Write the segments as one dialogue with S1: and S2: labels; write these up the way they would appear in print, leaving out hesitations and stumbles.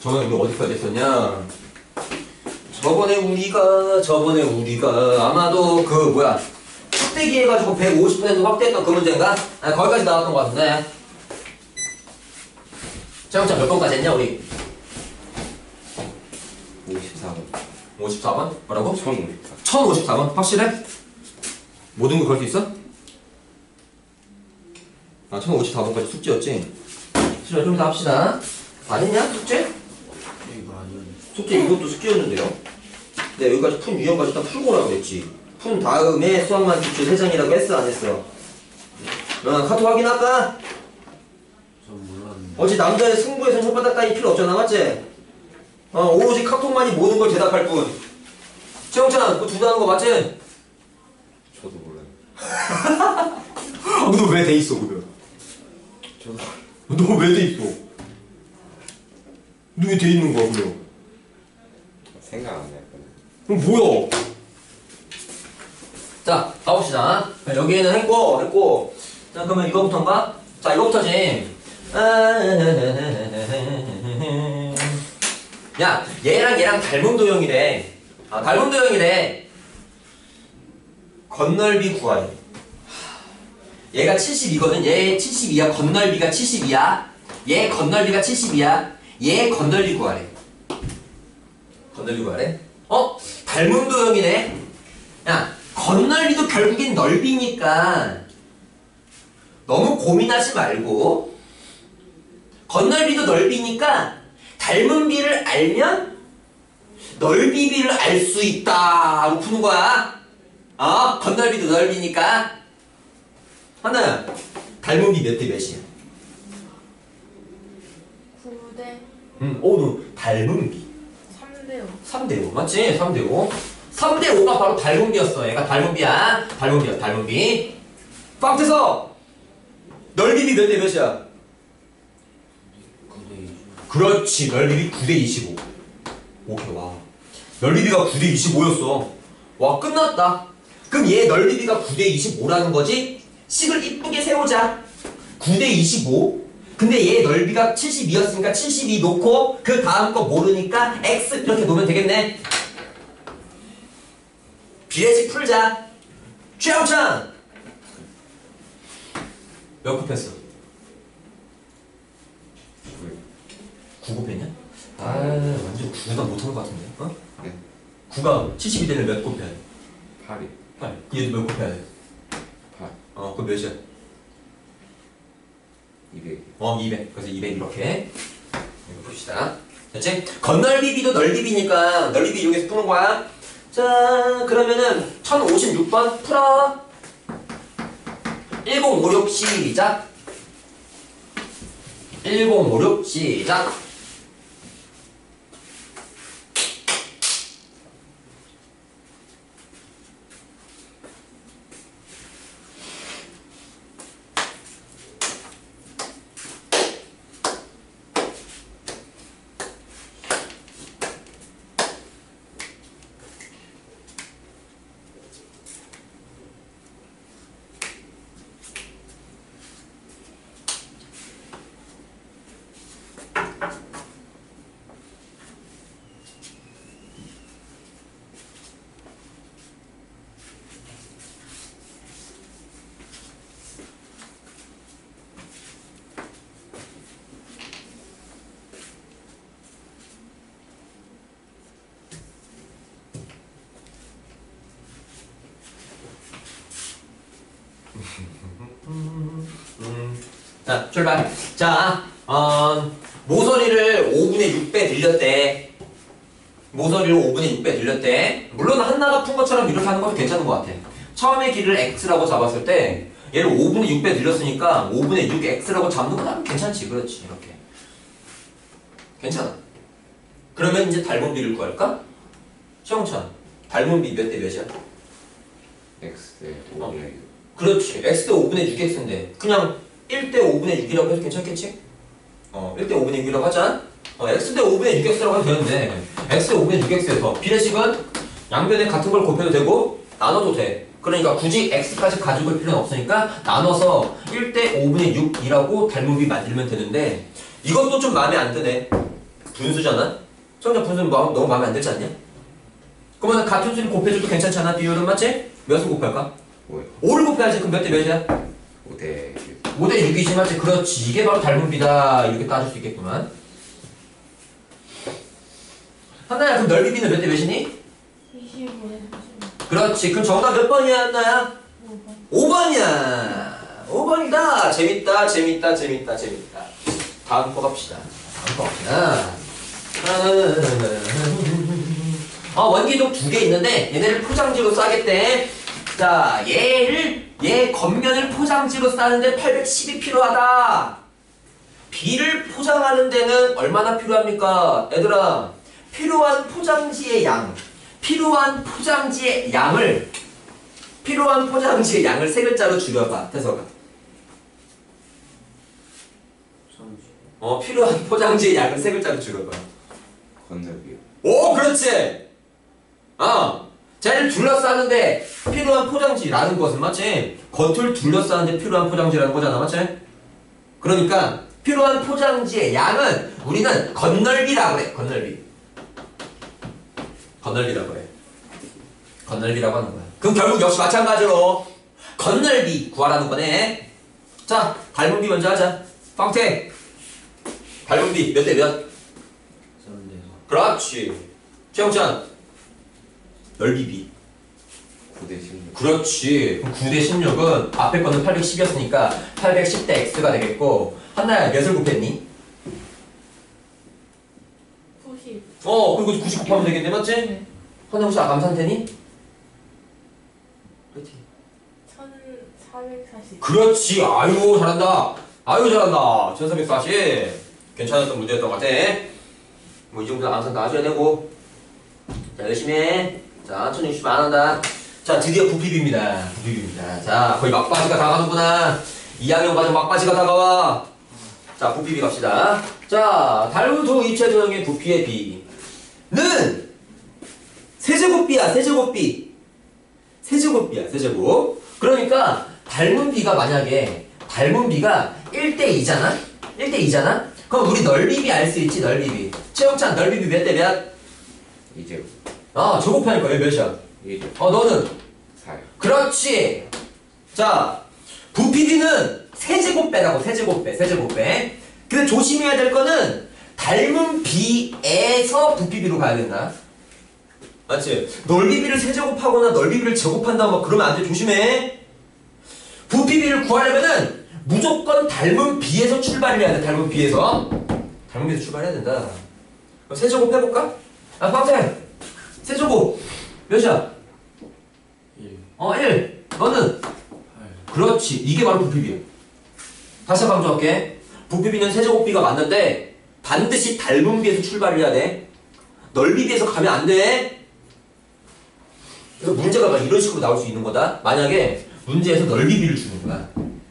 S1: 저번에 우리 어디까지 했었냐? 저번에 우리가 아마도 그 뭐야 확대기 해가지고 150% 확대했던 그 문제인가? 아, 거기까지 나왔던 것 같은데. 자영차 몇 번까지 했냐 우리?
S2: 54번.
S1: 54번? 뭐라고?
S2: 1054.
S1: 1054번? 확실해? 모든 걸 걸 수 있어? 아 1054번까지 숙제였지? 싫어 좀 이따 합시다. 안 했냐 숙제?
S3: 이거 아니었네.
S1: 숙제 이것도 숙제였는데요. 네 여기까지 푼 유형까지 일단 풀고 오라고 그랬지. 푼 다음에 수학만 기출 3장이라고 했어 안 했어? 카톡 확인할까?
S3: 전 몰랐는데.
S1: 어제 남자의 승부에선 혓바닥 따위 필요 없잖아 맞지? 오로지 카톡만이 모든 걸 대답할 뿐. 최영찬 그거 두고 하는 거 맞지?
S2: 저도 몰라요.
S1: 너 왜 돼 있어 그러면?
S2: 저도
S1: 너 왜 돼 있어? 너 왜 돼 있는 거야 그러면?
S2: 생각 안 해요.
S1: 그럼 뭐야? 자 가봅시다. 여기에는 했고 자 그러면 이거부터인가? 자 이거부터지. 야 얘랑 닮은 도형이래. 닮은 도형이래. 건널비 구하래. 얘가 72거든. 얘 72야. 건널비가 72야. 얘 건널비가 72야. 얘 건널비 구하래. 건널비 구하래? 닮은 도형이네. 야, 건널비도 결국엔 넓이니까 너무 고민하지 말고 건널비도 넓이니까 닮은 비를 알면 넓이 비를 알 수 있다 하고 푸는 거야. 건널비도 넓이니까 하나야. 닮은 비 몇 대 몇이야?
S4: 9대
S1: 너 닮은 비
S4: 3대 5.
S1: 3대 5 맞지? 3대 5 3대 5가 바로 닮은 비였어. 얘가 닮은 비야. 닮은 비 빵태서 넓이 비 몇 대 몇이야?
S3: 9대 2.
S1: 그렇지. 넓이 비 9대 25. 오케이 와. 넓이 비가 9대 25였어. 와 끝났다. 그럼 얘 넓이 비가 9대 25라는 거지? 식을 이쁘게 세우자. 9대 25. 근데 얘 넓이가 72였으니까 72 놓고 그 다음 거 모르니까 x 이렇게 놓으면 되겠네. 비례식 풀자. 최영찬 몇 곱했어? 9 곱했냐? 완전 9가 못한 것 같은데.
S2: 네.
S1: 9가 72 되면 몇 곱해야 돼?
S2: 8이.
S1: 8. 얘도 몇 곱해야 돼?
S2: 8.
S1: 그럼 몇이야?
S2: 200.
S1: 200. 그래서 200 이렇게. 이거 봅시다. 됐지? 건널비 비도 넓이 비니까 넓이 비 이용해서 푸는 거야. 자, 그러면은 1056번 풀어. 1056 시작. 1056 시작. 자, 출발. 자, 모서리를 5분의 6배 들렸대. 모서리를 5분의 6배 들렸대. 물론 한나가 푼 것처럼 이렇게 하는 것도 괜찮은 것 같아. 처음에 길을 x라고 잡았을 때 얘를 5분의 6배 들렸으니까 5분의 6x라고 잡는 건 아주 괜찮지. 그렇지. 이렇게. 괜찮아. 그러면 이제 닮은 비를 구할까? 최영찬, 닮은 비 몇 대 몇이야?
S2: X대 5대 6.
S1: 그렇지. x 대 5분의 6x인데 그냥 1대 5분의 6이라고 해도 괜찮겠지? 1대 5분의 6이라고 하자. x 대 5분의 6x라고 해도 되는데 x 대 5분의 6x에서 비례식은 양변에 같은 걸 곱해도 되고 나눠도 돼. 그러니까 굳이 x까지 가지고 올 필요는 없으니까 나눠서 1대 5분의 6이라고 닮은 비 만들면 되는데 이것도 좀 마음에 안 드네. 분수잖아? 수영장 분수는 너무 마음에 안 들지 않냐? 그러면 같은 수를 곱해줘도 괜찮잖아. 비율은 맞지? 몇을 곱할까?
S2: 5요.
S1: 5를 곱해야지. 그럼 몇 대 몇이야?
S2: 5대 6.
S1: 5대 6이지 맞지? 그렇지. 이게 바로 닮은비다. 이렇게 따질 수 있겠구만. 한나야 그럼 넓이비는 몇 대 몇이니?
S4: 25에 45.
S1: 그렇지. 그럼 정답 몇 번이야 한나야?
S4: 5번.
S1: 5번이야. 5번이다. 재밌다. 다음 거 갑시다. 원기둥 2개 있는데 얘네를 포장지로 싸겠대. 자, 얘 겉면을 포장지로 싸는데 810이 필요하다. B를 포장하는 데는 얼마나 필요합니까? 얘들아, 필요한 포장지의 양을 세 글자로 줄여봐. 태서가. 필요한 포장지의 양을 세 글자로 줄여봐.
S2: 건너비요.
S1: 오, 그렇지. 쟤를 둘러싸는데 필요한 포장지라는 것은 맞지? 겉을 둘러싸는데 필요한 포장지라는 거잖아, 맞지? 그러니까 필요한 포장지의 양은 우리는 건널비라고 해. 건널비라고 하는 거야. 그럼 결국 역시 마찬가지로 건널비 구하라는 거네. 자, 닮은비 먼저 하자. 빵태. 닮은비 몇 대 몇?
S3: 3대
S1: 그렇지. 최영찬. 넓이비.
S2: 9대 16.
S1: 그렇지. 그럼 9대 16은 앞에 거는 810이었으니까 810대 x가 되겠고, 한나야 몇을 곱했니?
S4: 90.
S1: 그리고 90 곱하면 되겠네, 맞지?
S4: 네.
S1: 한나 혹시 암산되니? 그렇지.
S4: 1440.
S1: 그렇지. 아유 잘한다. 1440. 괜찮았던 문제였던 것 같아. 뭐 이 정도는 암산 다 하셔야 되고. 자, 열심히 해. 자, 1060 안 한다. 자, 드디어 부피비입니다. 자, 거의 막바지가 다가는구나. 2학년 과정 막바지가 다가와. 자, 부피비 갑시다. 자, 달무도 입체 도형의 부피의 비는 세제곱비야, 세제곱. 그러니까 닮은 비가 만약에 1대2잖아? 그럼 우리 넓이비 알 수 있지, 넓이비. 최영찬, 넓이비 몇 대 몇?
S2: 2제곱.
S1: 제곱하니까 얘 몇이야?
S2: 2제곱.
S1: 너는?
S2: 4요.
S1: 그렇지. 자, 부피비는 세제곱배라고, 세제곱배. 근데 조심해야 될 거는 닮은 비에서 부피비로 가야 된다. 맞지? 넓이비를 세제곱하거나 넓이비를 제곱한다 막 그러면 안 돼. 조심해. 부피비를 구하려면은 무조건 닮은 비에서 출발을 해야 돼. 닮은 비에서 출발해야 된다. 그럼 세제곱 해볼까? 빵태 세제곱 몇이야?
S3: 1
S1: 1. 너는?
S3: 8
S1: 그렇지. 이게 바로 부피비야. 다시 한번 강조할게. 부피비는 세제곱비가 맞는데 반드시 닮은 비에서 출발을 해야 돼. 넓이 비에서 가면 안 돼. 그래서 문제가 막 이런 식으로 나올 수 있는 거다. 만약에 문제에서 넓이비를 주는 거야.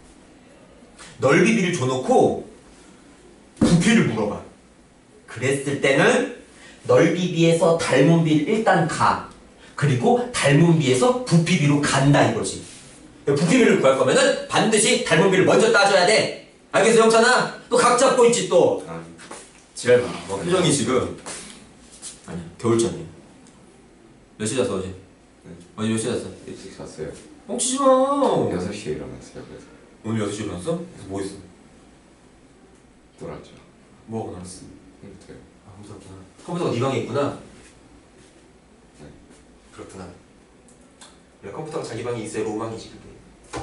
S1: 넓이비를 줘놓고 부피를 물어봐. 그랬을 때는 넓이비에서 닮은 비를 일단 가. 그리고 닮은 비에서 부피비로 간다 이거지. 부피비를 구할 거면은 반드시 닮은 비를 먼저 따져야 돼. 알겠어, 형찬아? 또 각 잡고 있지 또.
S2: 아,
S1: 지랄 마. 표정이 지금. 아니야, 겨울잠이야. 몇 시에 잤어 어제? 어제 몇 시에 잤어?
S2: 일찍 잤어요.
S1: 뻥치지 마.
S2: 6시에 일어났어요. 그래서
S1: 오늘 6시에 일어났어? 그래서 뭐 했어?
S2: 놀았죠.
S1: 뭐 하고 놀았어?
S2: 컴퓨터요.
S1: 컴퓨터구나. 컴퓨터가 네 방에 있구나.
S2: 네.
S1: 그렇구나. 원래 컴퓨터가 자기 방에 있어야 로망이지 그게.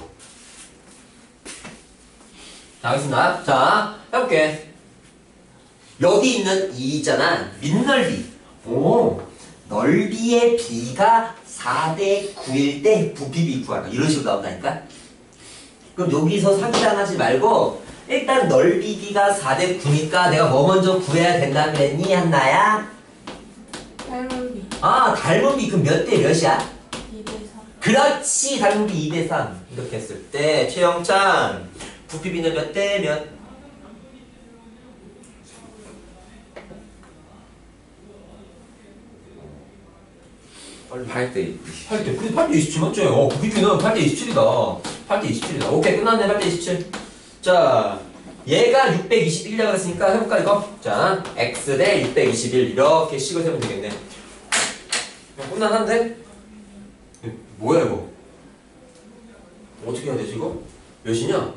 S1: 자, 알겠습니다. 자, 해볼게. 여기 있는 이 있잖아. 밑넓이. 넓이의 비가 4대 9일 때 부피비 구하라. 이런 식으로 나온다니까? 그럼 여기서 사기당하지 말고 일단 넓이비가 4대 9니까 내가 뭐 먼저 구해야 된다 그랬니, 한나야?
S4: 닮은 비.
S1: 닮은 비 그럼 몇 대 몇이야?
S4: 2대 3.
S1: 그렇지. 닮은 비 2대 3. 이렇게 했을 때 최영찬 부피비는 몇 대 몇?
S2: 빨리 8대 20.
S1: 8대, 근데 8대 27 맞지? 부피비는 8대 27이다. 8대 27이다. 오케이, 끝났네. 8대 27. 자, 얘가 621이라고 그랬으니까 해볼까 이거? 자, x 대 621 이렇게 식을 세면 되겠네. 혼란한데? 뭐야 이거? 어떻게 해야 되지 이거? 몇이냐?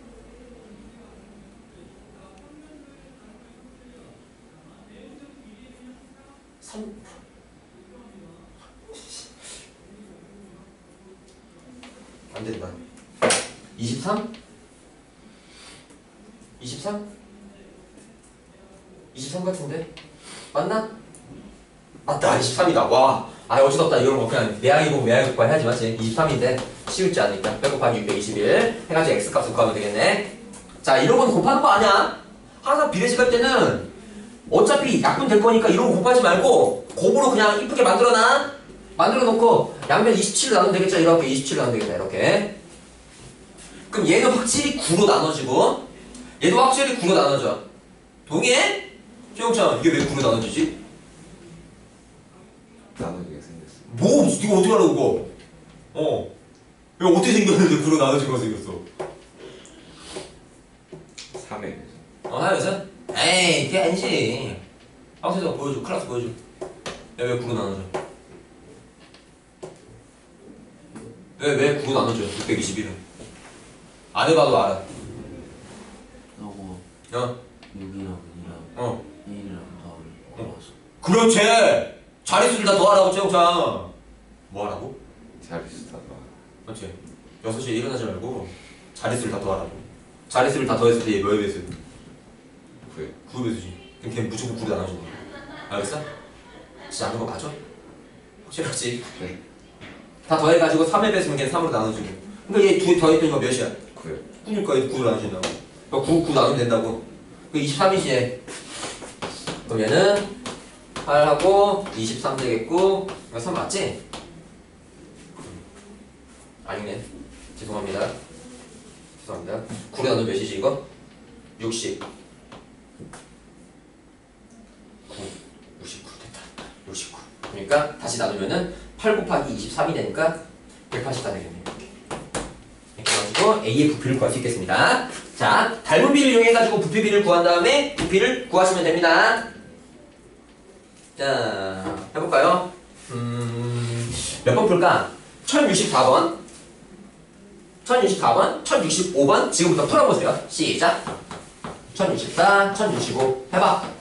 S1: 3 안된다. 23? 23? 23 같은데? 맞나? 맞다 23이다. 와, 아 어찌됐다. 이건 뭐 그냥 매항이고 매항이 곱하기 해야지 맞지? 23인데 쉬울지 않으니까 100 곱하기 621 해가지고 x값을 구하면 되겠네. 자, 이런 건 곱하는 거 아니야. 항상 비례식 할 때는 어차피 약분 될 거니까 이런 거 곱하지 말고 곱으로 그냥 이쁘게 만들어놔. 만들어 놓고 양변 27로 나누면 되겠죠. 이렇게 27로 나누면 되겠다. 이렇게. 그럼 얘는 확실히 9로 나눠지고 얘도 확실히 9로 나눠져. 동의해? 최영찬, 이게 왜 9로 나눠지지?
S2: 나누게 생겼어.
S1: 뭐? 이거 어떻게 알아 그거? 이거 어떻게 생겼는데 9로 나눠진 거 생겼어?
S2: 3회.
S1: 하여튼? 에이, 그게 아니지. 학생들 보여줘. 클래스 보여줘. 야, 왜 9로 나눠져? 왜 9로 나눠져? 621은. 안 해봐도 알아.
S3: 너고
S1: 어?
S3: 6이랑 2랑 1이랑 더하고 골라서.
S1: 그렇지! 자릿수를 다 더하라고, 최영찬. 뭐 하라고?
S2: 자릿수 다 봐.
S1: 그렇지. 6시에 일어나지 말고 자릿수를 다 더하라고. 자릿수를 다 더했을 때 얘 몇의 배수?
S2: 9회.
S1: 9의 배수지. 그럼 걔 무조건 9로 나눠진다. 알겠어? 진짜 아는 거 맞아? 확실하지?
S2: 네.
S1: 다 더해가지고 3의 배수면 걔는 3으로 나눠지고. 그러니까 얘 두 더했더니 몇이야?
S2: 9회.
S1: 그러니까 얘 9로 나눠진다고. 그러니까 9 나누면 된다고. 그 23이지 얘. 그럼 얘는 8하고 23 되겠고. 이거 3 맞지? 아니네. 죄송합니다. 죄송합니다. 9로 나누면 몇이지 이거? 60. 9. 69 됐다. 69. 그러니까 다시 나누면은 8 곱하기 23이 되니까 184 되겠네요. 이렇게 해가지고 A의 부피를 구할 수 있겠습니다. 자, 닮은 비를 이용해가지고 부피비를 구한 다음에 부피를 구하시면 됩니다. 자, 해볼까요? 몇 번 풀까? 1064번, 1064번, 1065번 지금부터 풀어보세요. 시작! 1064, 1065 해봐.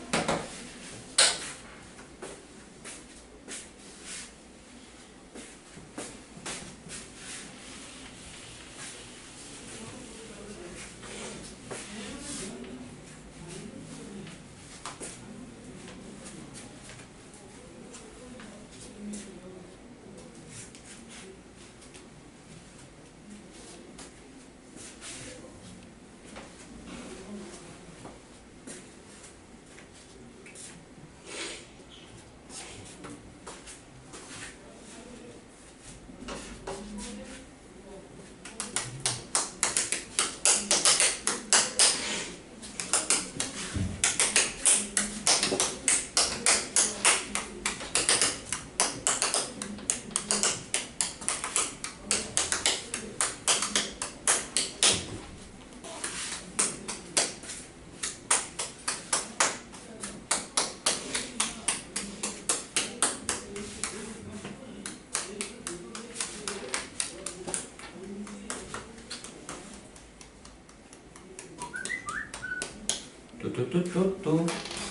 S1: 뚜뚜뚜뚜뚜.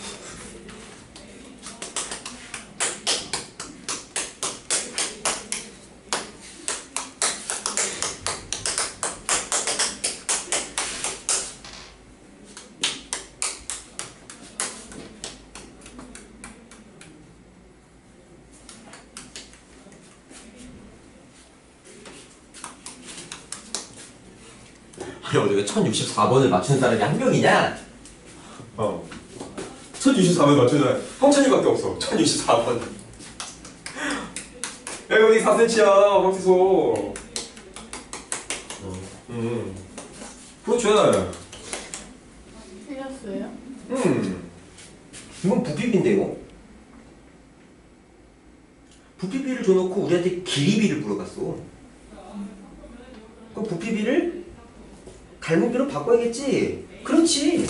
S1: 아니 어떻게 1064번을 맞춘 사람이 한 명이냐? 1064번 맞춘 사람 홍천이밖에 없어. 1064번. 야 여기 4cm야 박지소. 그렇죠.
S4: 틀렸어요?
S1: 이건 부피비인데요. 부피비를 줘놓고 우리한테 길이비를 물어봤어. 그럼 부피비를 닮은비로 바꿔야겠지. 그렇지.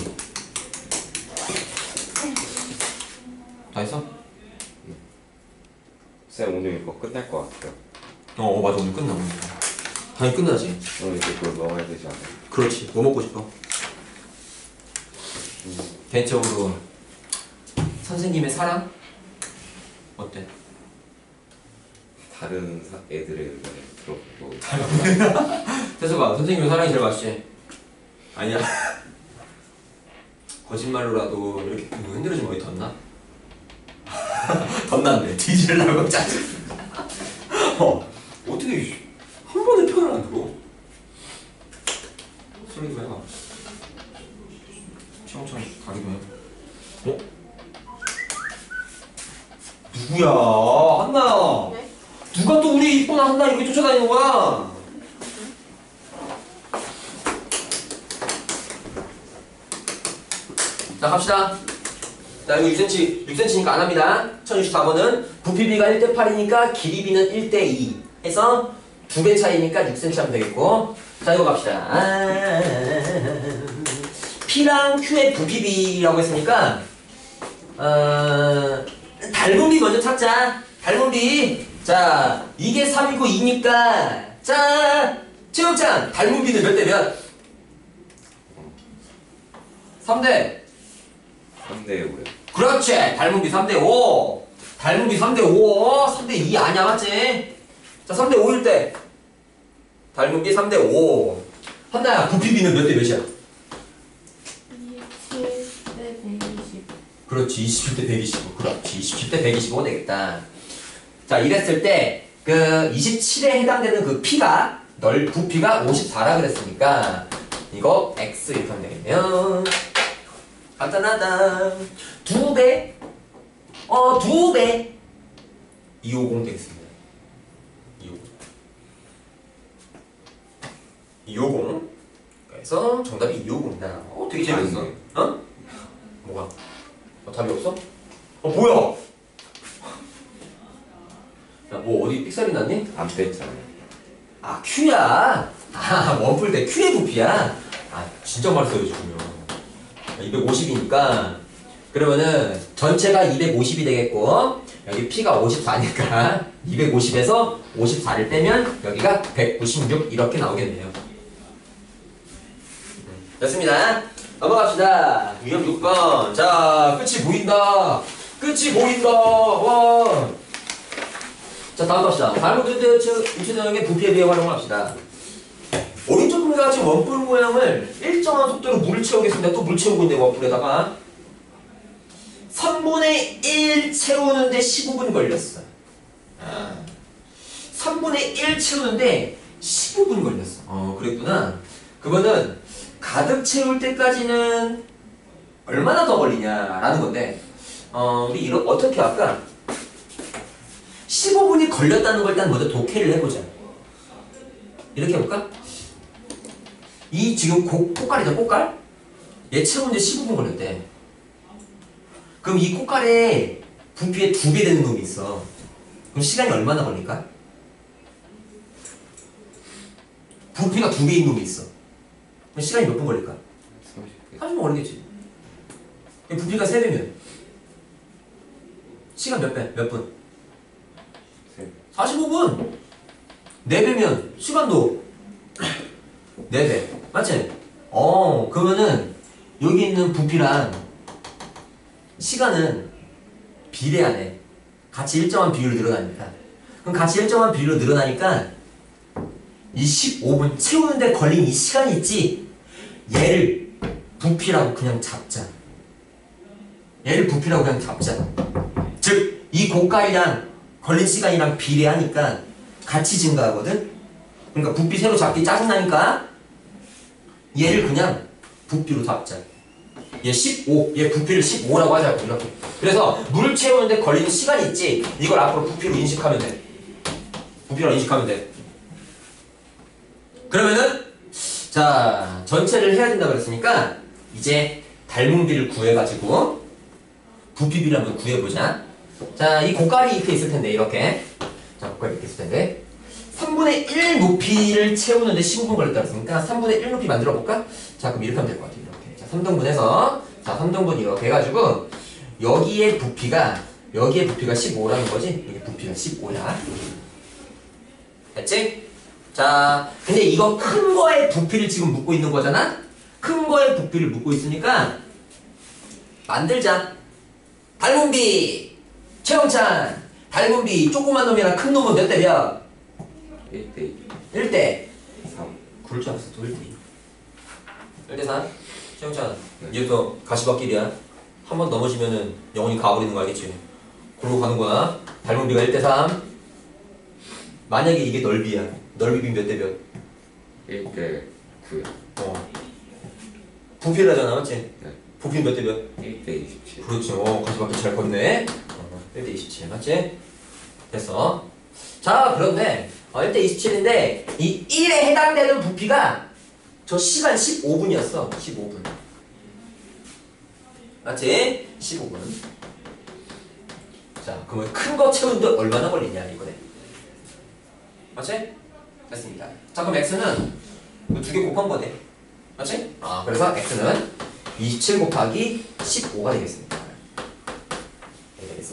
S1: 다 했어?
S2: 쌤 오늘 이거 끝날 것 같아요.
S1: 맞아. 오늘 끝나. 오늘. 당연히 끝나지.
S2: 오늘 이제 그걸 먹어야 되지 않아요?
S1: 그렇지. 뭐 먹고 싶어? 개인적으로 선생님의 사랑? 어때?
S2: 다른 애들의 의견을 들어보고
S1: 태수가 선생님의 사랑이 제일 맛있지? 아니야. 거짓말로라도 이렇게 흔들어주면 어디 덧나? 덧난데. 뒤질라고 짜증. 어떻게 한 번에 편을 안 들어? 소리 좀 해봐. 청청 가기도 해. 누구야? 한나야.
S4: 네?
S1: 누가 또 우리 이쁘나 한나 이렇게 쫓아다니는 거야? 자 갑시다. 자 이거 6cm니까 안 합니다. 1064번은 부피비가 1대8이니까 길이비는 1대2 해서 2배 차이니까 6cm 하면 되겠고. 자 이거 갑시다. P랑 Q의 부피비라고 했으니까 닮은 비 먼저 찾자. 닮은 비. 자 이게 3이고 2니까 자 최영찬 닮은 비는 몇 대 몇? 3대
S2: 3대 5요.
S1: 그렇지. 닮은 비 3대 5. 닮은 비 3대 5. 3대 2 아니야 맞지? 자 3대 5일 때 닮은 비 3대 5. 한나야 부피비는 몇 대 몇이야?
S4: 27대 120.
S1: 그렇지. 27대 125. 그렇지. 27대 125 되겠다. 자 이랬을 때 그 27에 해당되는 그 P가 부피가 54라 그랬으니까 이거 X 이렇게 하면 되겠네요. 간단하다. 2배 2배 250 되겠습니다. 250 그래서 정답이 250이다. 되게 재밌어. 어? 뭐가? 답이 없어? 뭐야? 야, 뭐 어디 삑사리 났니?
S2: 안 뺐잖아요.
S1: 아 Q야. 원뿔 때 Q의 부피야. 진짜 많이 써요 지금요. 250이니까 그러면은 전체가 250이 되겠고 여기 P가 54니까 250에서 54를 빼면 여기가 196 이렇게 나오겠네요. 됐습니다. 넘어갑시다. 유형 6번. 자 끝이 보인다. 끝이 보인다. 와. 자 다음 갑시다. 발목 유체전형의 부피에 대해 활용을 합시다. 오른쪽 그림과 같이 원뿔 모양을 일정한 속도로 물을 채우겠습니다. 또 물 채우고 있는데 원뿔에다가 3분의 1 채우는데 15분 걸렸어. 3분의 1 채우는데 15분 걸렸어. 그랬구나. 그거는 가득 채울 때까지는 얼마나 더 걸리냐라는 건데 우리 어떻게 할까? 15분이 걸렸다는 걸 일단 먼저 독해를 해보자. 이렇게 해볼까? 이 지금 꽃갈이죠, 꽃갈? 얘 채우는데 15분 걸렸대. 그럼 이 꽃갈에 부피의 2배 되는 놈이 있어. 그럼 시간이 얼마나 걸릴까? 부피가 2배인 놈이 있어. 그럼 시간이 몇 분 걸릴까?
S2: 30분.
S1: 30분 걸리겠지. 부피가 3배면 시간 몇 배? 몇 분? 45분! 4배면 시간도 4배 맞지? 그러면은 여기 있는 부피랑 시간은 비례하네. 같이 일정한 비율로 늘어나니까. 그럼 같이 일정한 비율로 늘어나니까 이 15분 채우는데 걸린 이 시간이 있지? 얘를 부피라고 그냥 잡자. 얘를 부피라고 그냥 잡자. 즉, 이 고가이랑 걸린 시간이랑 비례하니까 같이 증가하거든? 그러니까 부피 새로 잡기 짜증나니까 얘를 그냥 부피로 잡자. 얘 15, 얘 부피를 15라고 하자고 이렇게. 그래서 물 채우는데 걸리는 시간이 있지? 이걸 앞으로 부피로 인식하면 돼. 부피로 인식하면 돼. 그러면은 자 전체를 해야 된다 그랬으니까 이제 닮은비를 구해가지고 부피비를 한번 구해보자. 자, 이 고깔이 이렇게 있을 텐데 이렇게. 자, 고깔이 이렇게 있을 텐데 3분의 1 높이를 채우는데 15분 걸렸다 그랬으니까 3분의 1 높이 만들어 볼까? 자, 그럼 이렇게 하면 될 것 같아요. 이렇게. 자, 3등분해서 자 3등분 이렇게 해가지고 여기에 부피가 15라는 거지. 여기 부피가 15야. 됐지? 자 근데 이거 큰 거에 부피를 지금 묻고 있는 거잖아. 큰 거에 부피를 묻고 있으니까 만들자. 닮은비 최영찬 닮은비 조그만 놈이랑 큰 놈은 몇 대 몇?
S2: 1대
S1: 1대
S2: 3.
S1: 그럴 줄 알았어. 또 1대 2 1대 3 최영찬
S2: 네.
S1: 이제부터 가시밭길이야. 한 번 넘어지면은 영원히 가버리는 거 알겠지? 그러고 가는 거야. 닮은비가 1대 3 만약에 이게 넓이야. 넓이 몇 대 몇?
S2: 1대 9요.
S1: 부피라잖아 맞지?
S2: 네.
S1: 부피 몇 대 몇?
S2: 1대 27.
S1: 그렇지. 가시밭길 잘 걷네. 1대 27 맞지? 됐어. 자 그런데 1대 27인데 이 1에 해당되는 부피가 저 시간 15분이었어. 15분 맞지? 15분. 자 그러면 큰 거 채우는데 얼마나 걸리냐 이거네. 맞지? 됐습니다. 자 그럼 x는 두 개 곱한 거네. 맞지? 그래서 x는 27 곱하기 15가 되겠습니다. 이렇게 되겠어.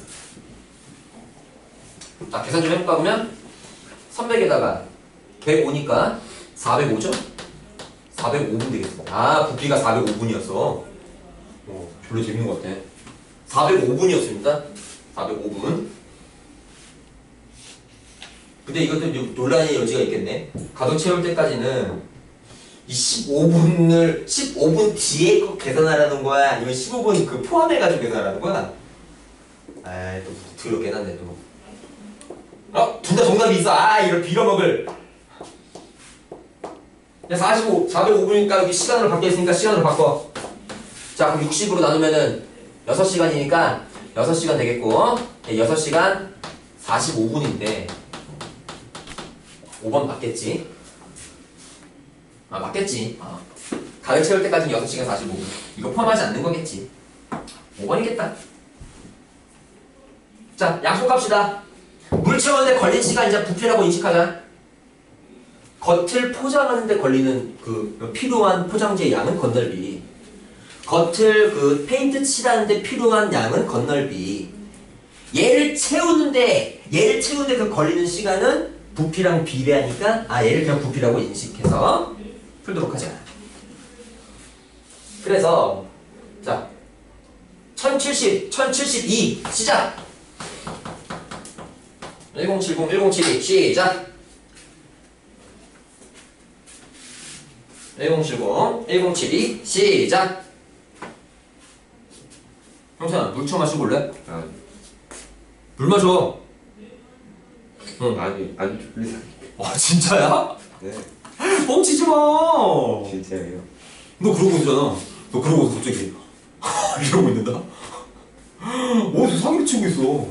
S1: 자 계산 좀 해볼까 보면 300에다가 105니까 405죠? 405분 되겠습니다. 부피가 405분이었어. 별로 재밌는 것 같아. 405분이었습니다. 405분. 근데 이것도 좀 논란의 여지가 있겠네. 가득 채울 때까지는 이 15분 뒤에 거 계산하라는 거야? 아니면 15분 그 포함해가지고 계산하라는 거야? 아이, 또 더럽게 해놨네, 또. 둘 다 정답이 있어. 이걸 빌어먹을. 405분이니까 여기 시간으로 바뀌었으니까 시간으로 바꿔. 자, 그럼 60으로 나누면은 6시간이니까 6시간 되겠고, 6시간 45분인데, 5번 맞겠지? 맞겠지. 가격 채울 때까지는 6시간 45분. 이거 포함하지 않는 거겠지. 5번이겠다. 자, 약속합시다. 물 채우는데 걸린 시간 이제 부피라고 인식하자. 겉을 포장하는데 걸리는 그 필요한 포장지의 양은 건널비. 겉을 그 페인트 칠하는데 필요한 양은 건널비. 얘를 채우는데 그 걸리는 시간은 부피랑 비례하니까 얘를 그냥 부피라고 인식해서 풀도록 하자. 그래서 자 1072 시작. 1070 1072 시작. 1070 1072 시작. 형찬아 물 좀 마시고 올래? 물 마셔. 응.
S2: 아니 안 졸리다.
S1: 진짜야?
S2: 네.
S1: 뻥치지 마.
S2: 진짜예요.
S1: 너 그러고 있잖아. 너 그러고 갑자기 이러고 있는다. 어디서 사기를 치고 있어.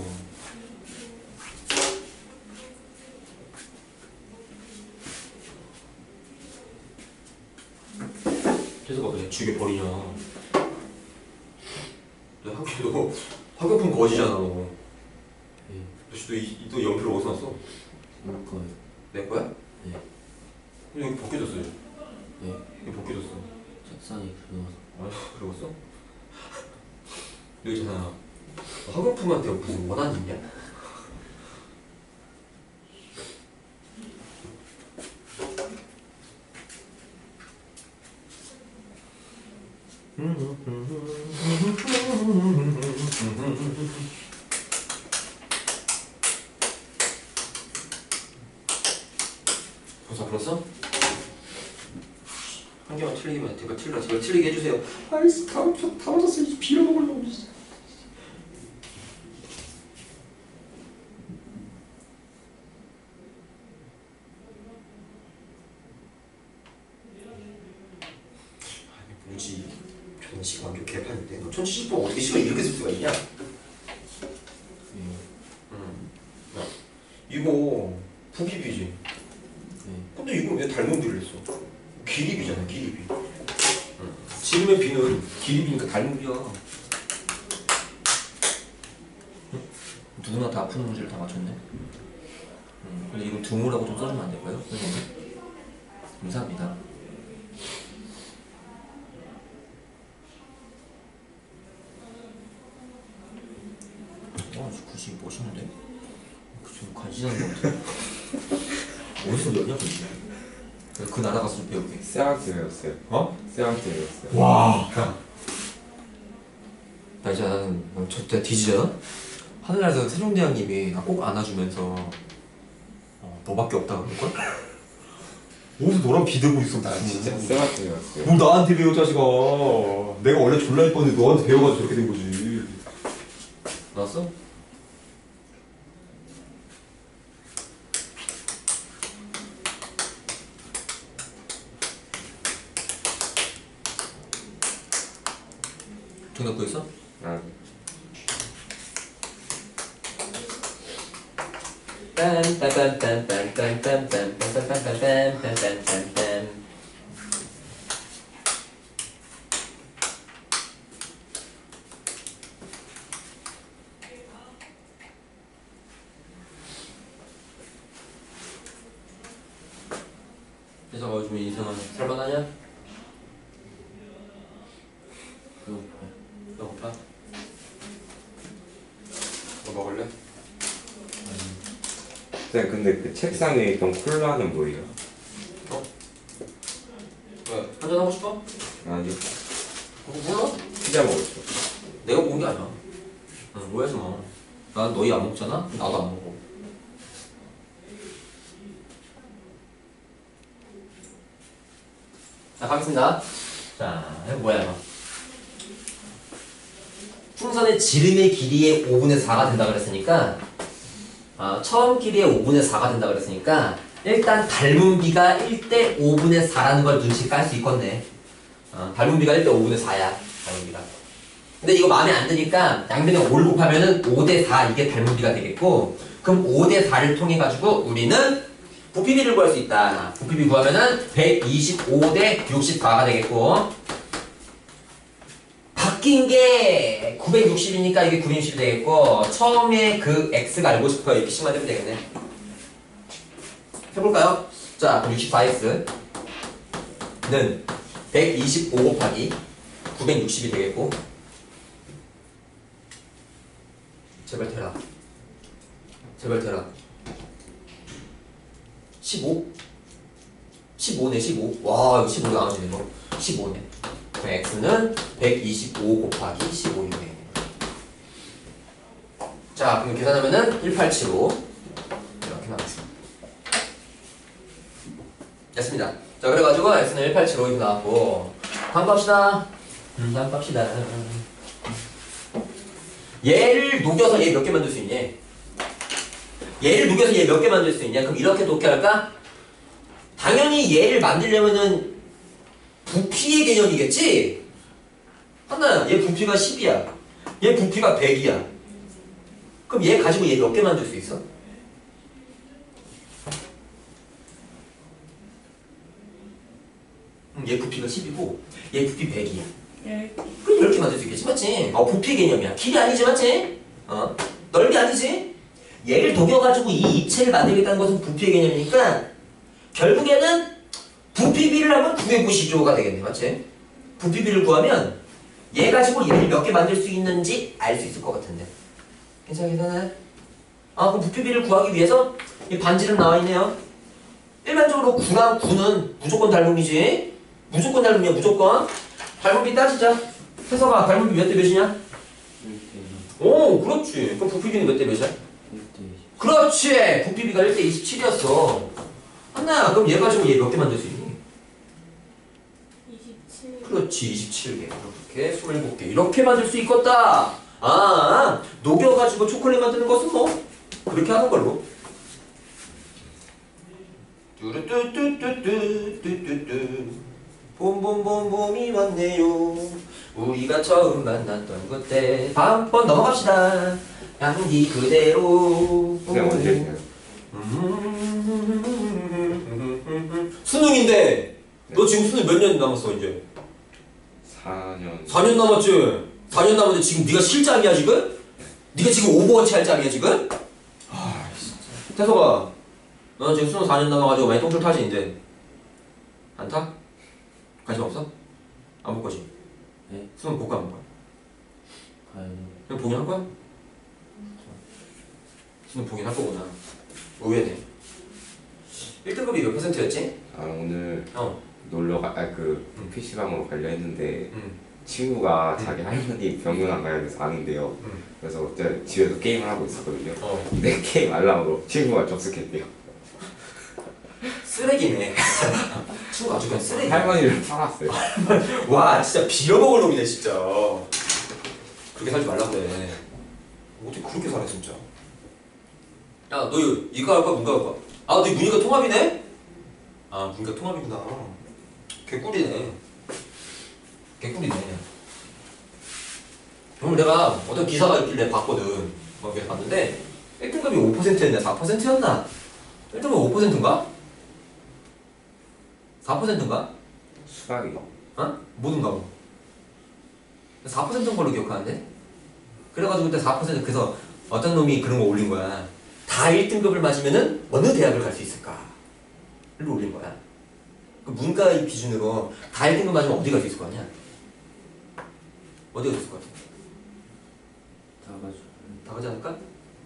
S1: 계속 봐, 왜 죽여버리냐. 너 학교품 거지잖아, 너. 너 연필 어디서 났어?
S3: 올 거예요.
S1: 내 거야?
S3: 네.
S1: 여기 벗겨졌어요.
S3: 네.
S1: 여기 벗겨졌어.
S3: 책상이 그려서.
S1: 그러겠어? 여기 있잖아. 학용품한테 무슨 원한 있냐? 벌써 풀었어? 한 개만 틀리기만 제발 틀리게 해주세요. 아이씨 다 맞았어. 이 빌어먹으려고. 아니 뭐지? 전식 완전 개판인데. 너 1070번 어떻게 시간 이렇게 쓸 수가 있냐? 이거 부기비지. 근데 이거 왜 닮은비를 했어? 기립이잖아, 기립이. 지름의 비는 기립이니까 닮은비야. 누구나 다 푸는 문제를 다 맞췄네. 근데 이거 드물하고 좀 써주면 안 될까요? 선생님? 감사합니다. 굳이 멋있는데? 좀 관심하는 것 같아. 어디서 배웠냐 근데? 그 나라 가서 좀 배울게.
S2: 쌤한테 배웠어요.
S1: 어?
S2: 쌤한테 배웠어요.
S1: 와. 나 이제 나는 진짜 뒤지잖아? 하늘나라에서 세종대왕님이 나 꼭 안아주면서 너밖에 없다 그럴걸? 어디서 너랑 비대고 있어
S2: 나 진짜 쌤한테 배웠어요.
S1: 뭘 나한테 배워 자식아. 내가 원래 졸라 이뻤는데 너한테 배워가지고 저렇게 된 거지. 나왔어? 정답 구했어?
S2: 아,
S1: 빰빰빰빰빰빰빰빰빰빰빰빰빰빰빰빰빰. 그래서 요즘 이승은 살만하냐? 배고파? 뭐 먹을래?
S2: 쌤 근데 그 책상 위에 있던 콜라는 뭐예요?
S1: 왜? 한잔 하고 싶어?
S2: 아니
S1: 몰라?
S2: 피자 먹었죠.
S1: 내가 먹은 게 아니야. 응, 오해하지 마. 난 너희 안 먹잖아? 나도 안 먹어. 자, 가겠습니다. 자, 이거 뭐야, 이거. 풍선의 지름의 길이의 5분의 4가 된다 그랬으니까, 처음 길이의 5분의 4가 된다 그랬으니까, 일단 닮은 비가 1대 5분의 4라는 걸 눈치 깔 수 있겠네. 닮은 비가 1대 5분의 4야, 닮은 비가. 근데 이거 마음에 안 드니까 양변에 5를 곱하면은 5대 4 이게 닮은 비가 되겠고, 그럼 5대 4를 통해 가지고 우리는 부피비를 구할 수 있다. 부피비 구하면은 125대 64가 되겠고, 바뀐 게 960이니까 이게 960이 되겠고, 처음에 그 x가 알고 싶어요. 이렇게 식만 되면 되겠네. 해볼까요? 자, 그럼 64x는 125 곱하기 960이 되겠고, 제발 되라. 제발 되라. 15? 15네, 15. 와, 이거 15가 나눠지네, 이거. 15네. 그럼 x는 125 곱하기 15이네. 자, 그럼 계산하면은 1875. 이렇게 나왔어. 됐습니다. 자, 그래가지고 x는 1875 이렇게 나왔고. 다음 갑시다. 다음 갑시다. 얘를 녹여서 얘 몇 개 만들 수 있니? 얘를 녹여서 얘 몇 개 만들 수 있냐? 그럼 이렇게 어떻게 할까? 당연히 얘를 만들려면은 부피의 개념이겠지? 하나야, 얘 부피가 10이야. 얘 부피가 100이야. 그럼 얘 가지고 얘 몇 개 만들 수 있어? 얘 부피가 10이고 얘 부피 100이야. 그럼 이렇게 만들 수 있겠지, 맞지? 부피 개념이야. 길이 아니지, 맞지? 넓이 아니지? 얘를 녹여가지고 이 입체를 만들겠다는 것은 부피의 개념이니까 결국에는 부피비를 하면 990조가 되겠네, 맞지? 부피비를 구하면 얘 가지고 얘를 몇 개 만들 수 있는지 알 수 있을 것 같은데. 괜찮아? 그럼 부피비를 구하기 위해서 이 반지름 나와 있네요. 일반적으로 9랑 9는 무조건 닮음이지. 무조건 닮음이야, 무조건. 닮음비 따지자. 해석아, 닮음비 몇 대 몇이냐?
S3: 1대2
S1: 오, 그렇지. 그럼 부피비는 몇 대 몇이야?
S3: 1대2
S1: 그렇지. 부피비가 1대 27이었어. 한나야, 그럼 얘 가지고 얘 몇 개 만들 수 있니?
S4: 27.
S1: 그렇지, 27개. 이렇게 27개. 이렇게 만들 수 있겠다. 녹여가지고 초콜릿 만드는 것은 뭐 그렇게 하는 걸로. 뚜루뚜뚜뚜뚜뚜뚜뚜 봄봄봄봄이 왔네요. 우리가 처음 만났던 그때. 다음 번 넘어갑시다. 향기 그대로.
S2: 쌤 언제세요?
S1: 수능인데 너 지금 수능 몇 년 남았어 이제?
S2: 4년
S1: 4년 남았지? 4년 남았는데 지금 네가 실장이야 지금? 네가 지금 오버워치 할 짬이야 지금? 진짜. 태석아, 너는 지금 수능 4년 남아가지고 많이 똥줄 타지 이제? 안 타? 관심 없어? 안 볼 거지?
S3: 네?
S1: 수능 볼까 안 볼 거야?
S3: 가야죠.
S1: 그냥 보긴 할 거야? 보긴 할 거구나. 의외네. 1등급이 몇 %였지?
S2: 아 오늘
S1: 어.
S2: PC방으로 가려 했는데
S1: 응.
S2: 친구가 자기 할머니 병원 안 가야 돼서 아는데요.
S1: 응.
S2: 그래서 제가 집에서 게임을 하고 있었거든요.
S1: 어.
S2: 내 게임 알람으로 친구가 접속했대요.
S1: 쓰레기네. 친구가 아주 그냥 쓰레기.
S2: 할머니를 팔았어요.
S1: 와 진짜 빌어먹을 놈이네 진짜. 그렇게 살지 말라고 그래. 어떻게 그렇게 살아 진짜. 야 너 이거 할 거야 문과 할 거야? 아 너 문이가 통합이네? 아 문이가 통합이구나. 개꿀이네. 개꿀이네. 오늘 내가 어떤 기사가 있길래 봤거든. 거기에 봤는데 1등급이 5%였나 4%였나? 1등급 5%인가? 4%인가?
S2: 수학이
S1: 어? 모든 과목 4%인 걸로 기억하는데? 그래가지고 그때 4% 그래서 어떤 놈이 그런 거 올린 거야. 다 1등급을 맞으면은 어느 대학을 갈 수 있을까? 를 올린 거야. 그 문과의 기준으로 다 1등급 맞으면 어디 갈 수 있을 거 아니야? 어디 갈 수 있을 것 같아?
S3: 다 가져.
S1: 다 가지 않을까?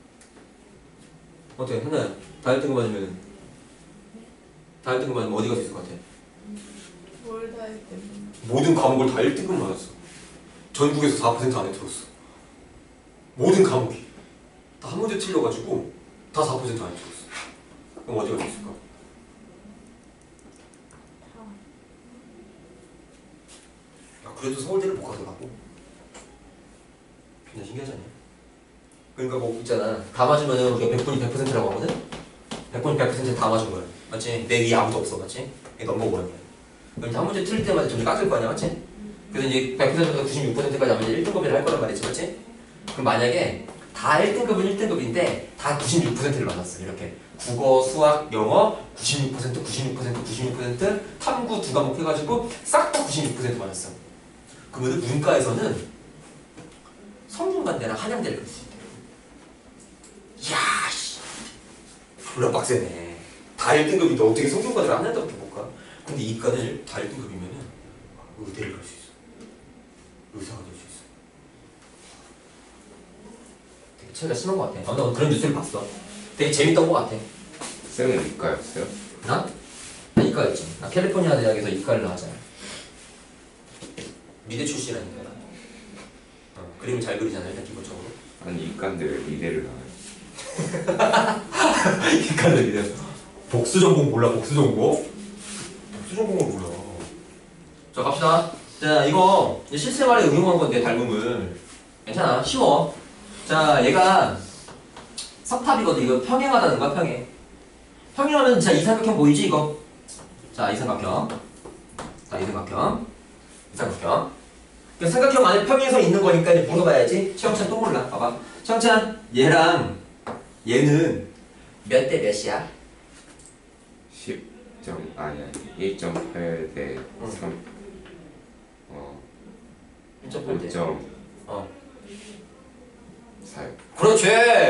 S1: 어때? 하나야 다 1등급 맞으면 다 1등급 맞으면 어디 갈 수 있을 것 같아?
S4: 뭘 다 했대.
S1: 모든 과목을 다 1등급 맞았어. 전국에서 4% 안에 들었어. 모든 과목이 다 한 문제 틀려가지고 다 4% 안에 들었어. 그럼 어디 갈 수 있을까? 야, 그래도 서울대를 못 가더라고. 굉장히 신기하지 않냐? 그러니까 뭐 있잖아. 다 맞으면은 우리가 100분이 100%라고 하거든? 100분이 100% 다 맞은 거야. 맞지? 내 위에 아무도 없어. 맞지? 이게 넘버원이야. 그럼 한 문제 틀릴 때마다 점점 깎일 거 아니야, 맞지? 그래서 이제 100%에서 96%까지 하면 이제 1등급이라 할 거란 말이지, 맞지? 그럼 만약에 다 1등급은 1등급인데 다 96%를 맞았어, 이렇게. 국어, 수학, 영어 96%, 96%, 96%, 탐구 두 과목 해가지고 싹 다 96% 맞았어. 그러면 문과에서는 성균관대랑 한양대를 갈 수 있대. 이야, 씨. 졸라 빡세네. 다 1등급인데 어떻게 성균관대랑 한양대밖에 못 가? 근데 이과는 다 1등급이면은 의대를 갈 수 있어. 의사가 될 수 있어. 되게 차이가 심한 것 같아. 나 그런 뉴스를 봤어. 되게 재밌던 것 같아.
S2: 쌤은 이과였어요?
S1: 나? 나 이과였지. 나 캘리포니아 대학에서 이과를 나왔잖아. 미대 출신이라니까. 그림을 잘 그리잖아, 일단 기본적으로.
S2: 아니 이과인데 왜 미대를 나와요?
S1: 이과는 미대. 복수 전공 몰라, 복수 전공? 복수 전공을 몰라. 자, 갑시다. 자, 이거 실생활에 응용한 건데, 닮음을. 괜찮아, 쉬워. 자, 얘가 석탑이거든. 이거 평행하다는 거야, 평행. 평행하면 자, 이 삼각형 보이지, 이거? 자, 이 삼각형. 자, 이 삼각형. 이 삼각형. 그 삼각형 안에 평행선 있는 거니까 이제 물어봐야지. 최영찬 또 몰라. 봐봐. 최영찬, 얘랑 얘는 몇 대 몇이야?
S2: 1.8 대 3
S1: 1.8 대.
S2: 5.4
S1: 어. 그렇지.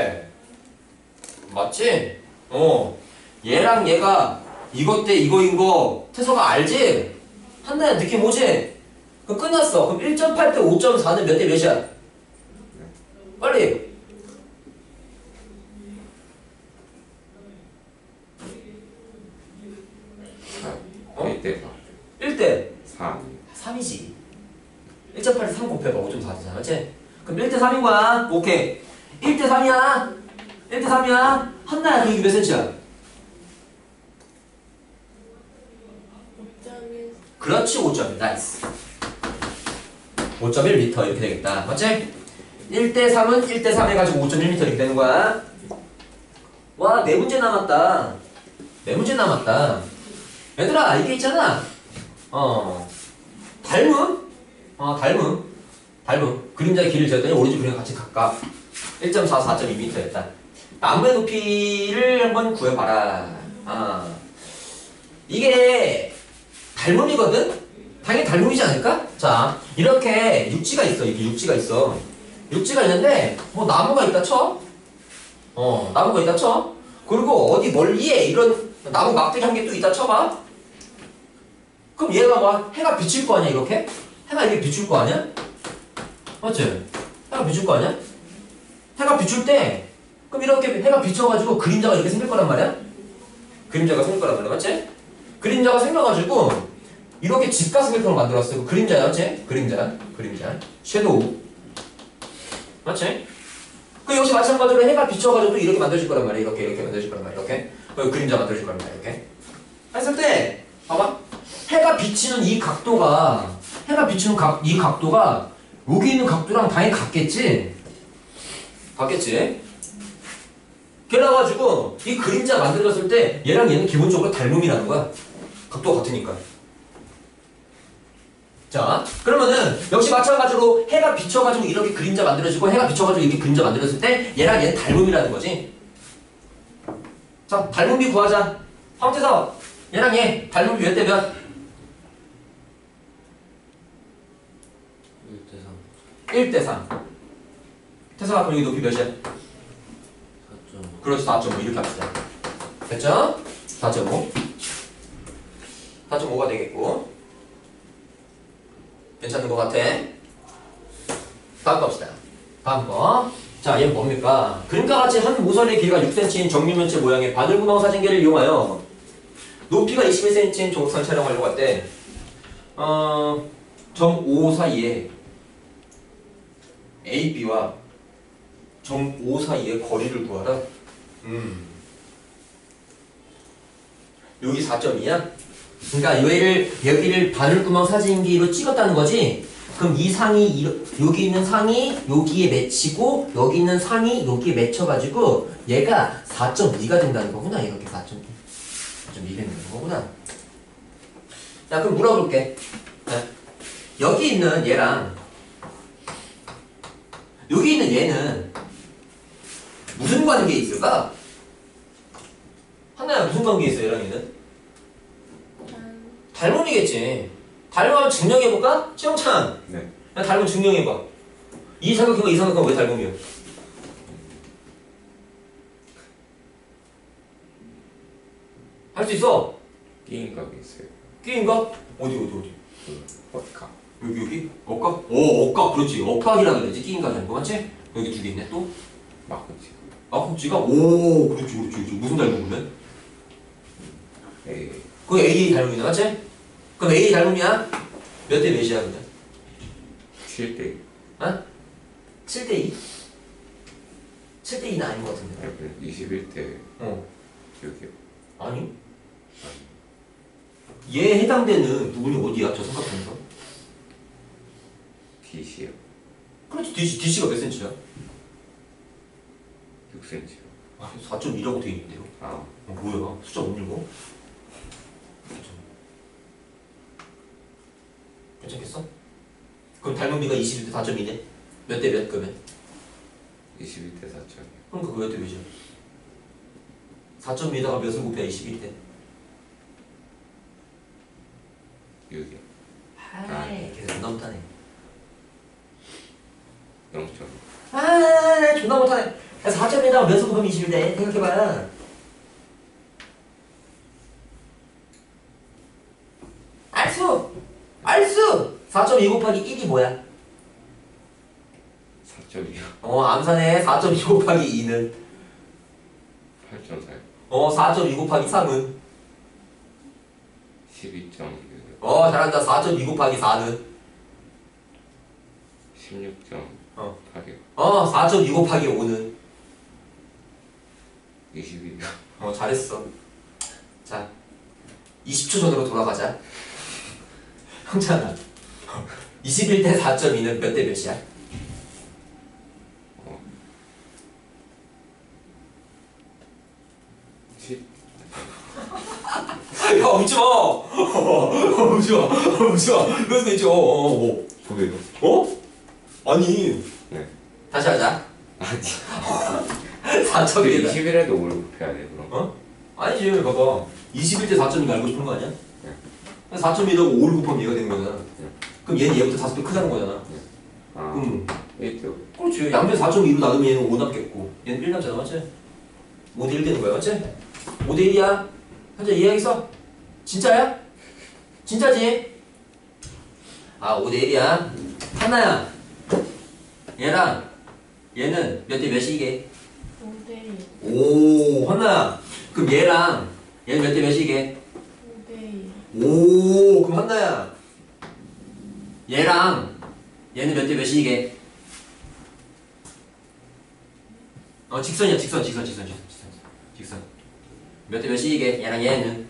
S1: 맞지? 얘랑 얘가 이것 대 이거인 거 태서가 알지? 한나야 느낌 오지? 그럼 끝났어. 그럼 1.8 대 5.4는 몇 대 몇이야? 빨리. 어?
S2: 1대
S1: 1대
S2: 4
S1: 3이지. 1.8에 3 곱해봐. 5.4잖아. 맞지? 그럼 1대 3인 거야. 오케이. 1대 3이야. 1대 3이야. 한나야, 너 이게 몇 센치야?
S4: 5.1.
S1: 그렇지, 5.1. 나이스. 5.1m 이렇게 되겠다. 맞지? 1대 3은 1대 3 해가지고 5.1m 이렇게 되는 거야. 와, 4문제 남았다. 4문제 남았다. 얘들아, 이게 있잖아. 닮음? 닮음. 그림자의 길을 재었더니 오리지 그림과 같이 각각 1.4, 4.2m였다. 나무의 높이를 한번 구해봐라. 이게 닮음이거든? 당연히 닮음이지 않을까? 자, 이렇게 육지가 있어. 이렇게 육지가 있어. 육지가 있는데, 뭐 나무가 있다 쳐? 나무가 있다 쳐? 그리고 어디 멀리에 이런 나무 막대기 한 개 또 있다 쳐봐? 그럼 얘가 뭐 해가 비칠 거 아니야, 이렇게? 해가 이렇게 비출 거 아니야? 맞지? 해가 비출 거 아니야? 해가 비출 때 그럼 이렇게 해가 비쳐가지고 그림자가 이렇게 생길 거란 말이야? 그림자가 생길 거란 말이야, 맞지? 그림자가 생겨가지고 이렇게 직가생길통을 만들었어요. 그림자야, 맞지? 그림자. 섀도우. 맞지? 그 역시 마찬가지로 해가 비쳐가지고 이렇게 만들어질 거란 말이야. 이렇게 만들어질 거란 말이야. 이렇게. 그림자 만들어질 거란 말이야. 이렇게. 했을 때, 봐봐. 해가 비치는 이 각도가, 이 각도가 여기 있는 각도랑 당연히 같겠지? 그래가지고 이 그림자 만들어졌을 때 얘랑 얘는 기본적으로 닮음이라는 거야. 각도가 같으니까. 자, 그러면은 역시 마찬가지로 해가 비쳐가지고 이렇게 그림자 만들어지고 해가 비쳐가지고 이렇게 그림자 만들어졌을 때 얘랑 얘는 닮음이라는 거지. 자, 닮음비 구하자. 황태서, 얘랑 얘 닮음비 몇 대 몇? 1대 3. 태서가 그럼 여기 높이 몇이야?
S3: 4.5.
S1: 그렇지, 4.5 이렇게 합시다. 됐죠? 4.5. 4.5가 되겠고. 괜찮은 것 같아. 다음 거 합시다. 다음 거. 자, 얘는 뭡니까? 그림과 같이 한 모서리의 길이가 6cm인 정육면체 모양의 바늘구멍 사진기를 이용하여 높이가 21cm인 조각상 촬영하려고 할 때, 점 5 사이에 AB와 점 5 사이의 거리를 구하라. 여기 4점이야? 그러니까 여기를 바늘구멍 사진기로 찍었다는 거지? 그럼 이 상이, 여기 있는 상이 여기에 맺히고 여기 있는 상이 여기에 맺혀가지고 얘가 4.2가 된다는 거구나. 이렇게 4.2가 되는 거구나. 자, 그럼 물어볼게. 자, 여기 있는 얘랑 여기 있는 얘는 무슨 관계에 있을까? 하나야, 무슨 관계에 있어, 얘랑 얘는? 닮음이겠지. 닮으면 증명해볼까? 최영찬.
S2: 네.
S1: 야, 닮으면 증명해봐. 이 삼각형과 이 삼각형 왜 닮음이야? 할 수 있어?
S2: 끼인 각이 있어요.
S1: 끼인가? 어디?
S2: 그 어디가?
S1: 여기? 억각? 억각, 그렇지. 억각이라 그러지. 끼인가 닮고, 맞지? 여기 두 개 있네, 또?
S2: 마크지.
S1: 막국지가? 그렇지. 무슨 닮음이면?
S2: A.
S1: 그거 AA 닮음이네, 맞지? 그럼 AA 닮음이야? 몇 대 몇이야, 그냥?
S2: 7대.
S1: 어? 7대2? 7대2는 아닌 것 같은데.
S2: 아니 21대. 여기요.
S1: 아니? 얘에 해당되는 부분이 어디야? 저 삼각형에서?
S2: D시요.
S1: 그렇지. DC가 몇 cm야?
S2: 6cm요.
S1: 4.2라고 되어 있는데요.
S2: 아.
S1: 뭐야? 숫자 못 읽어? 괜찮겠어? 그럼 닮은비가 21대 4.2네? 몇 대 몇 그러면?
S2: 21대 4점.
S1: 그럼 그거 몇 대 몇이야? 4.2에다가 몇을 곱해야 21대?
S2: 6이요.
S1: 아이, 계속 존나 못하네.
S2: 0점.
S1: 존나 못하네. 4.2에다가 몇을 곱하면 21대? 생각해봐. 알수! 4.2 곱하기 1이 뭐야?
S2: 4점이요.
S1: 암산해. 4.2 곱하기 2는
S2: 8.4요.
S1: 4.2 곱하기 3은
S2: 12.6요.
S1: 잘한다. 4.2 곱하기 4는
S2: 16.8이요.
S1: 4.2 곱하기 5는
S2: 22요.
S1: 잘했어. 자, 20초 전으로 돌아가자. 형찬아, 21대 4.2는 몇 대 몇이야?
S2: 어. 10.
S1: 야, 웃지 마! 웃지 마. 그래서 되지. 뭐.
S2: 왜요?
S1: 아니.
S2: 네.
S1: 다시 하자.
S2: 아니.
S1: 4.2다.
S2: 20일에도 뭘 곱해야 돼 그럼?
S1: 아니지, 봐봐. 21대 4.2가 알고 싶은 거 아니야?
S2: 네.
S1: 4.2라고 5를 곱하면 얘가 되는 거잖아.
S2: 네.
S1: 그럼 얘는 얘보다 5배 크다는 거잖아.
S2: 아. 1대
S1: 그렇지. 양변 4.2로 나누면 얘는 5 남겠고, 얘는 1 남잖아, 맞지? 5대 1 되는 거야, 맞지? 5대 1이야. 현재 이해하겠어? 진짜야? 진짜지? 5대 1이야. 하나야. 얘랑 얘는 몇 대 몇이 이게?
S4: 5대
S1: 한나야, 그럼 얘랑 얘는 몇 대 몇이게?
S4: 5대2.
S1: 오, 그럼 한나야, 얘랑 얘는 몇 대 몇이게? 직선이야, 직선. 몇 대 몇이게? 얘랑 얘는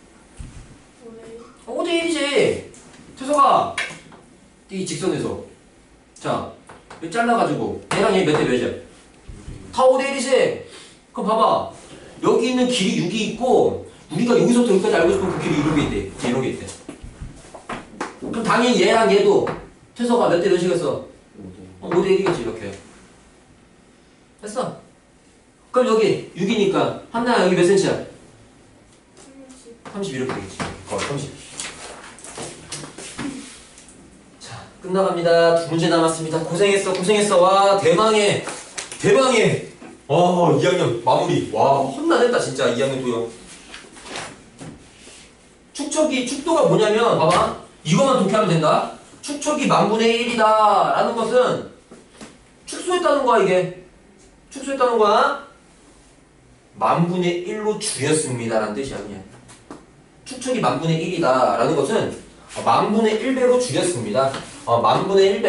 S4: 5대2.
S1: 5대 1이지. 태석아, 이 직선에서 자, 이거 잘라가지고 얘랑 얘 몇 대 몇이야? 다 5대 1이지. 그럼 봐봐, 여기 있는 길이 6이 있고 우리가 여기서부터 여기까지 알고 싶은 그 길이 이런 게 있대. 이런 게 있대. 그럼 당연히 얘랑 얘도 태석아 몇 대 몇이겠어? 5대 1이겠지. 이렇게 됐어. 그럼 여기 6이니까 한나야 여기 몇 센치야? 30 이렇게 되겠지. 거의 30. 자, 끝나갑니다. 두 문제 남았습니다. 고생했어. 와, 대망의 2학년 마무리. 와, 혼나냈다 진짜 2학년 도요. 축도가 뭐냐면 봐봐, 이것만 독해하면 된다. 축척이 만분의 1이다 라는 것은 축소했다는 거야. 이게 축소했다는 거야. 만분의 1로 줄였습니다 라는 뜻이야. 그냥 축척이 만분의 1이다 라는 것은 만분의 1배로 줄였습니다. 만분의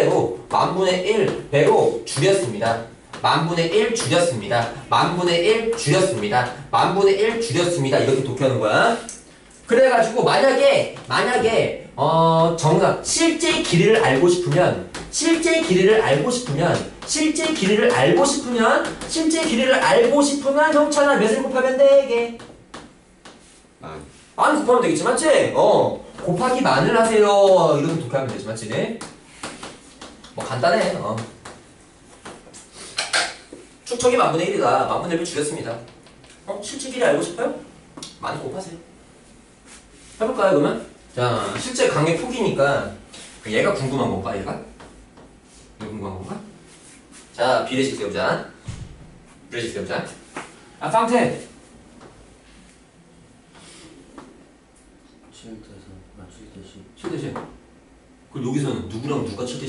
S1: 1배로 줄였습니다. 만분의 1 줄였습니다. 만분의 1 줄였습니다. 만분의 1 줄였습니다. 이렇게 독해하는 거야. 그래가지고 만약에 정답 실제 길이를 알고 싶으면 형찬아 몇을 곱하면 돼? 이게 만 곱하면 되겠지, 맞지? 곱하기 만을 하세요. 이렇게 독해하면 되지, 맞지? 뭐 간단해. 축척이 만분의 1이다. 만분의 1을 줄였습니다. 실제 길이 알고 싶어요? 만 곱하세요. 해볼까요, 그러면? 자, 실제 강의 폭이니까 얘가 궁금한 건가, 얘가? 궁금한 건가? 자, 비례식 세우자. 팡태!
S3: 7대 3
S1: 7대10. 그럼 여기서는 누구랑 누가 7대10이야?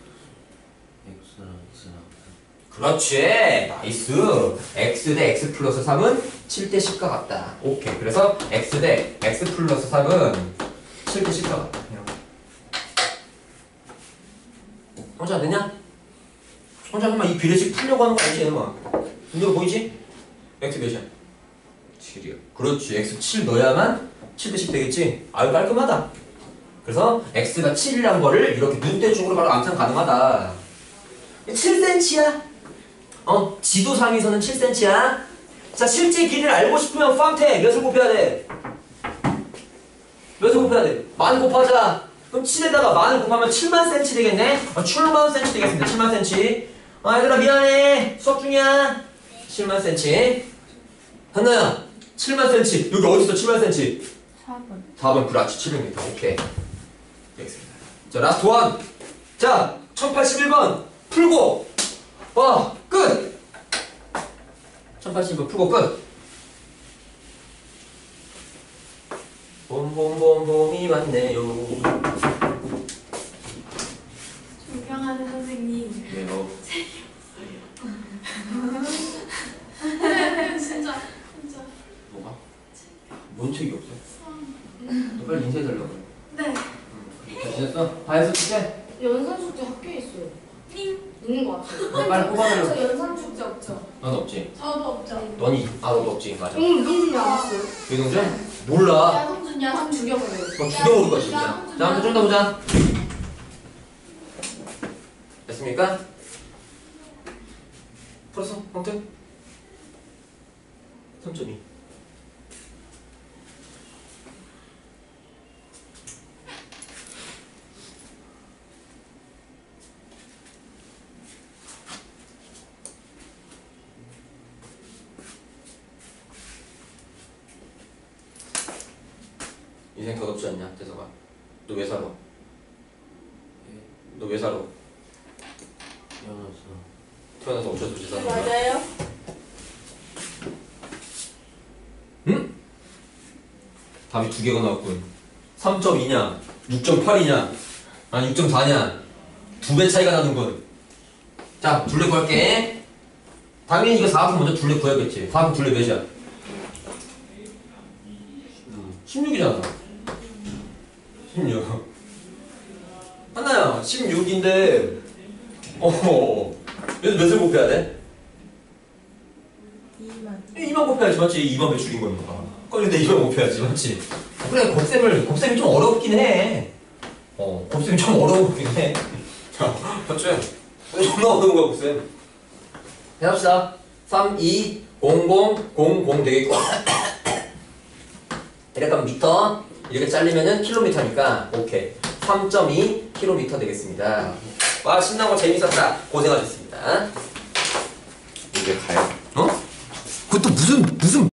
S3: X랑 X랑
S1: 그렇지! 나이스! x 대 x 플러스 3은 7대10과 같다. 오케이. 그래서 x 대 x 플러스 3은 7대10과 같다. 혼자 안 됐냐? 혼자 하면 이 비례식 풀려고 하는 거 아니지, 얘는 이거 보이지? x 몇이야?
S2: 7이요.
S1: 그렇지. x 7 넣어야만 7대10 되겠지? 아유, 깔끔하다. 그래서 x가 7이란 거를 이렇게 눈대중으로 바로 암산 가능하다. 7cm야. 지도상에서는 7cm야. 자, 실제 길이를 알고 싶으면 팡태 몇을 곱해야 돼? 만 곱하자. 그럼 7에다가 만을 곱하면 7만 cm 되겠네? 7만 cm 되겠습니다. 7만 cm. 얘들아 미안해. 수업 중이야. 7만 cm. 한나야, 7만 cm. 여기 어딨어 7만 cm? 4번. 그렇지. 700m. 오케이. 되겠습니다. 자, 라스트 원. 자, 1081번 풀고 끝. 1081번 풀고 끝. 봄이 왔네요.
S4: 존경하는 선생님.
S1: 왜요?
S4: 진짜.
S1: 뭐가? 뭔 책이 없어? 너 빨리 인사해달라고 그래.
S4: 네.
S1: 잘 지냈어? 다 했어 숙제?
S5: 연산 숙제 학교에 있어요. 있는 것 같아요.
S1: 너 빨리 뽑아달라고.
S5: 저 연산 숙제 없죠?
S1: 넌 없지?
S4: 저도 없죠.
S1: 너도 없지? 맞아.
S5: 민진이 안 왔어요.
S1: 유동준? 몰라.
S4: 야성준이야.
S5: 한 죽여버려요.
S1: 죽여버릴 거야 진짜. 자, 아무튼 좀 더 보자. 됐습니까? 풀었어? 아무튼 3.2. 인생 덧없지 않냐, 대서가? 너 왜 살아? 너 왜 살아? 태어나서 어쩔 수 없이 사는 거야?
S4: 맞아요?
S1: 응? 답이 두 개가 나왔군. 3.2냐, 6.8이냐, 아니 6.4냐, 두 배 차이가 나는군. 자, 둘레 구할게. 당연히 이거 4분 먼저 둘레 구해야겠지. 4분 둘레 몇이야? 16이잖아. 16. 하나야, 16인데, 얘도 몇을 곱해야 돼?
S4: 2만.
S1: 2만 곱해야지, 맞지? 2만 배출인 거니까. 근데 2만 곱해야지, 맞지? 그래, 곱셈이 좀 어렵긴 해. 곱셈이 좀 어려우긴 해. 맞지? 왜 존나 어려운 거야, 곱셈? 해봅시다. 3, 2, 0, 0, 0, 0 되겠고. 이렇게 하면 미터, 이렇게 잘리면은 킬로미터니까, 오케이. 3.2 킬로미터 되겠습니다. 와, 신나고 재밌었다. 고생하셨습니다.
S2: 이제 가요.
S1: 어? 그것도 무슨